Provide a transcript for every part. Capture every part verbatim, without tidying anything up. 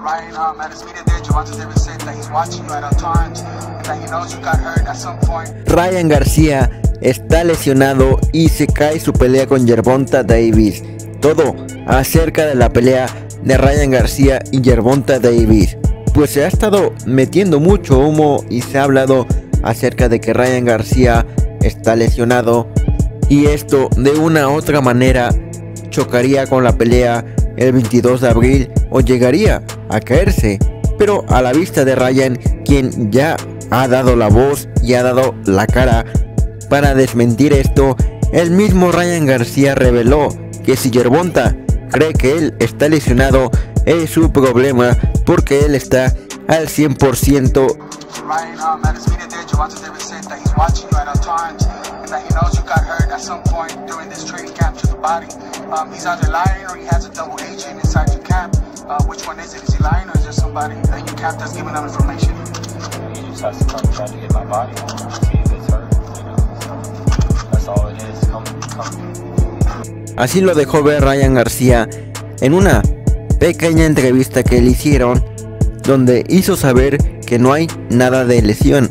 Ryan, um, at his media there, Gervonta Davis said that he's watching you at all times and that he knows you got hurt at some point. Ryan García está lesionado y se cae su pelea con Gervonta Davis. Todo acerca de la pelea de Ryan García y Gervonta Davis. Pues se ha estado metiendo mucho humo y se ha hablado acerca de que Ryan García está lesionado y esto de una u otra manera chocaría con la pelea el veintidós de abril o llegaría a caerse. Pero a la vista de Ryan, quien ya ha dado la voz y ha dado la cara para desmentir esto, el mismo Ryan García reveló que si Gervonta cree que él está lesionado es su problema porque él está al cien por ciento. Ryan, um, at his media there, Gervonta Davis said that he's watching you at all times and that he knows you got hurt at some point during this training camp to the body. Um, he's either lying or he has a double agent inside your camp. Uh, which one is it? Is he lying or is there somebody in your camp that's giving him information? He just has to come try to get my body, see if it's hurt, you know. So that's all it is. Come, come. Así lo dejó ver Ryan García en una pequeña entrevista que le hicieron, donde hizo saber que no hay nada de lesión.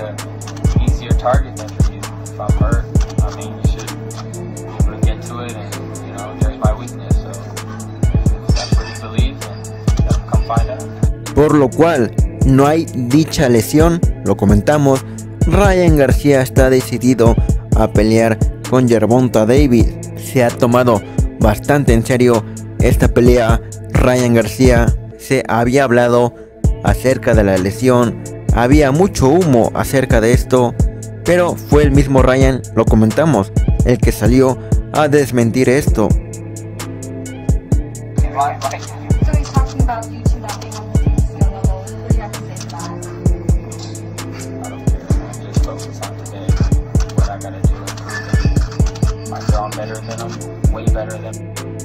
Por lo cual no hay dicha lesión, lo comentamos. Ryan García está decidido a pelear con Gervonta Davis. Se ha tomado bastante en serio esta pelea. Ryan García se había hablado acerca de la lesión, había mucho humo acerca de esto, pero fue el mismo Ryan, lo comentamos, el que salió a desmentir esto. I'm better than them, way better than